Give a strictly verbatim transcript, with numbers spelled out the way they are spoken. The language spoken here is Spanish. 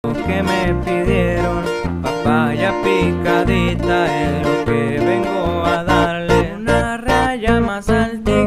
que me pidieron, papaya picadita es lo que vengo a darle, una raya más al tigre.